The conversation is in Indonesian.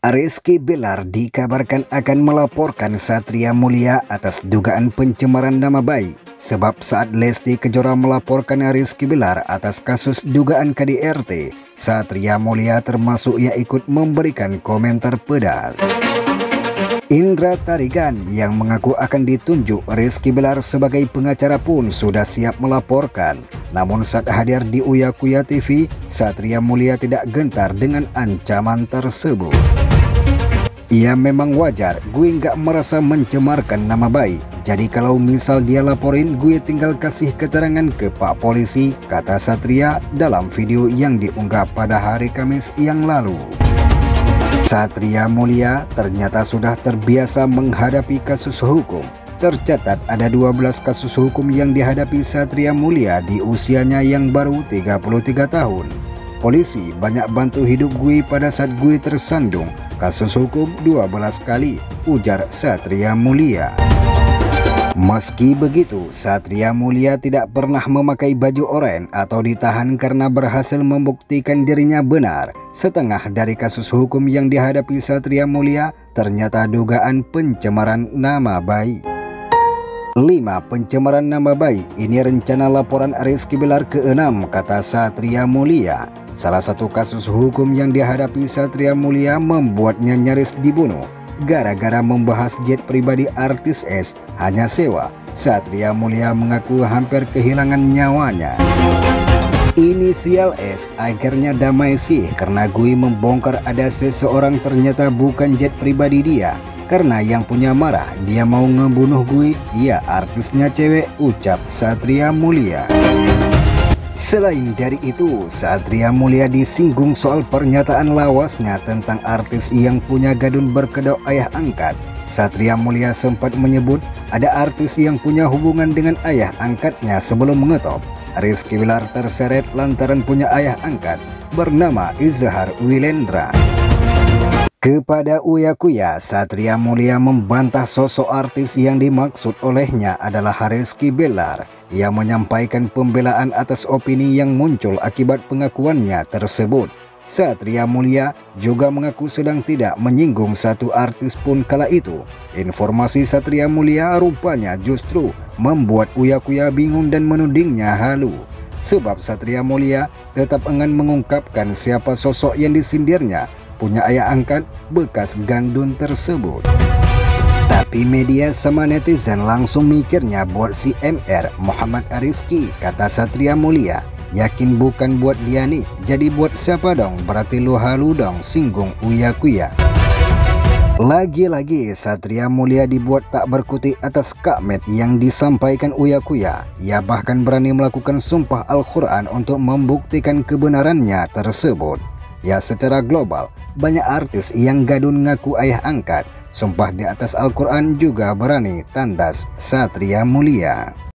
Rizky Bilar dikabarkan akan melaporkan Satria Mulia atas dugaan pencemaran nama baik. Sebab saat Lesti Kejora melaporkan Rizky Bilar atas kasus dugaan KDRT, Satria Mulia termasuk yang ikut memberikan komentar pedas. Indra Tarigan yang mengaku akan ditunjuk Rizky Bilar sebagai pengacara pun sudah siap melaporkan. Namun saat hadir di Uya Kuya TV, Satria Mulia tidak gentar dengan ancaman tersebut. Ya memang wajar, gue nggak merasa mencemarkan nama baik. Jadi kalau misal dia laporin, gue tinggal kasih keterangan ke Pak Polisi, kata Satria dalam video yang diunggah pada hari Kamis yang lalu. Satria Mulia ternyata sudah terbiasa menghadapi kasus hukum. Tercatat ada 12 kasus hukum yang dihadapi Satria Mulia di usianya yang baru 33 tahun. Polisi banyak bantu hidup gue pada saat gue tersandung. Kasus hukum 12 kali, ujar Satria Mulia. Meski begitu, Satria Mulia tidak pernah memakai baju oranye atau ditahan karena berhasil membuktikan dirinya benar. Setengah dari kasus hukum yang dihadapi Satria Mulia ternyata dugaan pencemaran nama baik. 5. Pencemaran nama baik, ini rencana laporan Rizky Bilar ke-6, kata Satria Mulia. Salah satu kasus hukum yang dihadapi Satria Mulia membuatnya nyaris dibunuh. Gara-gara membahas jet pribadi artis S hanya sewa, Satria Mulia mengaku hampir kehilangan nyawanya. Inisial S akhirnya damai sih karena gue membongkar ada seseorang ternyata bukan jet pribadi dia. Karena yang punya marah, dia mau ngebunuh gue, iya artisnya cewek, ucap Satria Mulia. Selain dari itu, Satria Mulia disinggung soal pernyataan lawasnya tentang artis yang punya gadun berkedok ayah angkat. Satria Mulia sempat menyebut ada artis yang punya hubungan dengan ayah angkatnya sebelum mengetop. Rizky Bilar terseret lantaran punya ayah angkat bernama Izhar Wilendra. Kepada Uya Kuya, Satria Mulia membantah sosok artis yang dimaksud olehnya adalah Rizky Bilar. Ia menyampaikan pembelaan atas opini yang muncul akibat pengakuannya tersebut. Satria Mulia juga mengaku sedang tidak menyinggung satu artis pun kala itu. Informasi Satria Mulia rupanya justru membuat Uya Kuya bingung dan menudingnya halu. Sebab Satria Mulia tetap enggan mengungkapkan siapa sosok yang disindirnya punya ayah angkat bekas gandun tersebut. Tapi media sama netizen langsung mikirnya buat si MR Muhammad Rizky, kata Satria Mulia. Yakin bukan buat dia nih, jadi buat siapa dong? Berarti lu halu dong, singgung Uya Kuya. Lagi-lagi Satria Mulia dibuat tak berkutik atas kakmet yang disampaikan Uya Kuya. Ia bahkan berani melakukan sumpah Al-Quran untuk membuktikan kebenarannya tersebut. Ya secara global, banyak artis yang gadun ngaku ayah angkat. Sumpah di atas Al-Quran juga berani, tandas Satria Mulia.